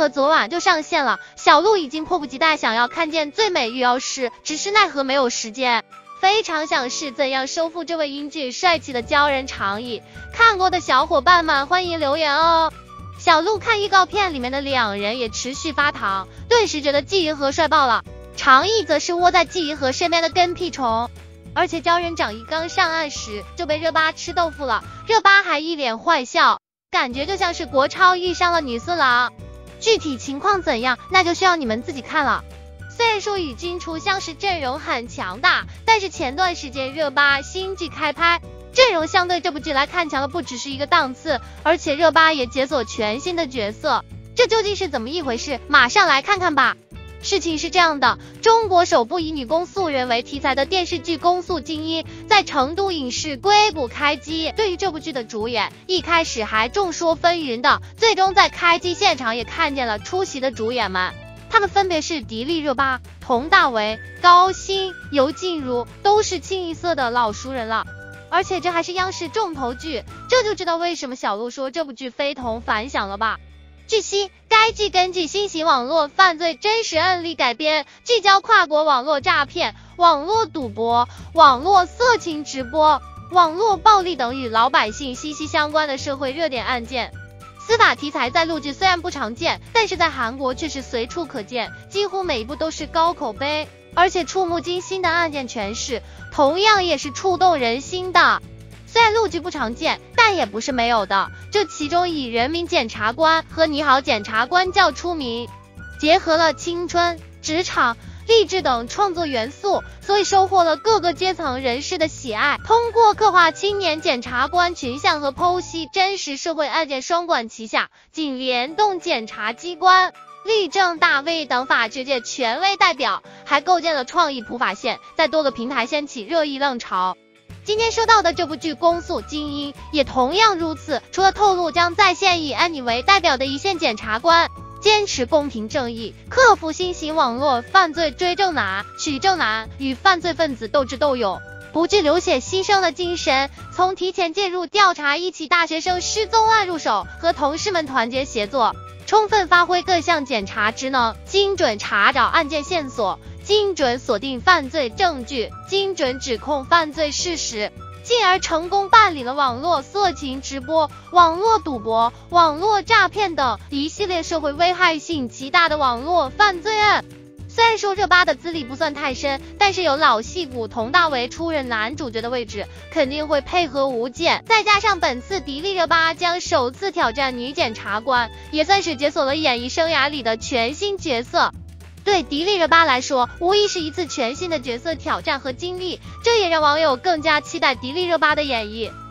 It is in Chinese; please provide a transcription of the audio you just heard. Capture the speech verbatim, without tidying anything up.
和昨晚就上线了，小鹿已经迫不及待想要看见最美御妖师，只是奈何没有时间。非常想是怎样收复这位英俊帅气的鲛人长椅，看过的小伙伴们欢迎留言哦。小鹿看预告片里面的两人也持续发糖，顿时觉得季银河帅爆了。长椅则是窝在季银河身边的跟屁虫，而且鲛人长一刚上岸时就被热巴吃豆腐了，热巴还一脸坏笑，感觉就像是国超遇上了女色狼。具体情况怎样，那就需要你们自己看了。虽然说与君初相识阵容很强大，但是前段时间热巴新剧开拍，阵容相对这部剧来看强了不只是一个档次，而且热巴也解锁全新的角色，这究竟是怎么一回事？马上来看看吧。事情是这样的，中国首部以女公诉人为题材的电视剧《公诉精英》在成都影视硅谷开机。对于这部剧的主演，一开始还众说纷纭的，最终在开机现场也看见了出席的主演们，他们分别是迪丽热巴、佟大为、高鑫、尤静茹，都是清一色的老熟人了。而且这还是央视重头剧，这就知道为什么小鹿说这部剧非同凡响了吧。据悉，该剧根据新型网络犯罪真实案例改编，聚焦跨国网络诈骗、网络赌博、网络色情直播、网络暴力等与老百姓息息相关的社会热点案件。司法题材在陆剧虽然不常见，但是在韩国却是随处可见，几乎每一部都是高口碑，而且触目惊心的案件诠释，同样也是触动人心的。虽然陆剧不常见，但也不是没有的，这其中以人民检察官和你好检察官较出名，结合了青春、职场、励志等创作元素，所以收获了各个阶层人士的喜爱。通过刻画青年检察官群像和剖析真实社会案件双管齐下，仅联动检察机关、律政大 V 等法制界权威代表，还构建了创意普法线，在多个平台掀起热议浪潮。今天说到的这部剧《公诉精英》也同样如此，除了透露将再现以安妮为代表的一线检察官坚持公平正义，克服新型网络犯罪追证难、取证难，与犯罪分子斗智斗勇，不惧流血牺牲的精神，从提前介入调查一起大学生失踪案入手，和同事们团结协作，充分发挥各项检察职能，精准查找案件线索，精准锁定犯罪证据，精准指控犯罪事实，进而成功办理了网络色情直播、网络赌博、网络诈骗等一系列社会危害性极大的网络犯罪案。虽然说热巴的资历不算太深，但是有老戏骨佟大为出任男主角的位置，肯定会配合无间。再加上本次迪丽热巴将首次挑战女检察官，也算是解锁了演艺生涯里的全新角色。对迪丽热巴来说，无疑是一次全新的角色挑战和经历，这也让网友更加期待迪丽热巴的演绎。